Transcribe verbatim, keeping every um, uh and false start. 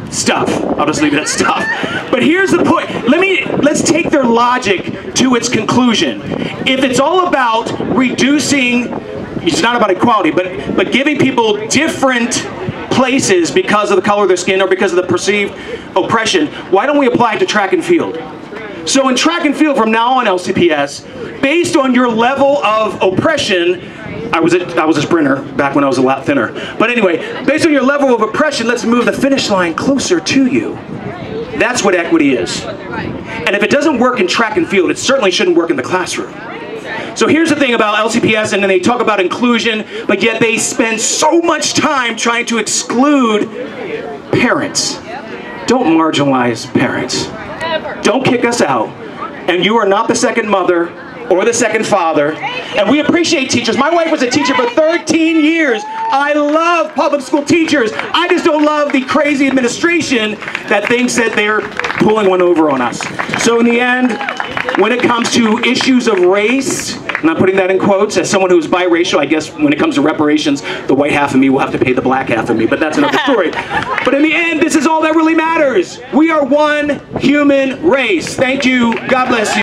stuff. I'll just leave it at stuff. But here's the point. Let me, let's take their logic to its conclusion. If it's all about reducing, it's not about equality, but, but giving people different places because of the color of their skin or because of the perceived oppression, why don't we apply it to track and field? So in track and field from now on, L C P S, based on your level of oppression, I was, a, I was a sprinter back when I was a lot thinner. But anyway, based on your level of oppression, let's move the finish line closer to you. That's what equity is. And if it doesn't work in track and field, it certainly shouldn't work in the classroom. So here's the thing about L C P S, and then they talk about inclusion, but yet they spend so much time trying to exclude parents. Don't marginalize parents. Don't kick us out. And you are not the second mother or the second father. And we appreciate teachers. My wife was a teacher for thirteen years. I love public school teachers. I just don't love the crazy administration that thinks that they're pulling one over on us. So in the end, when it comes to issues of race, and I'm putting that in quotes, as someone who's biracial, I guess when it comes to reparations, the white half of me will have to pay the black half of me, but that's another story. But in the end, this is all that really matters. We are one human race. Thank you. God bless you.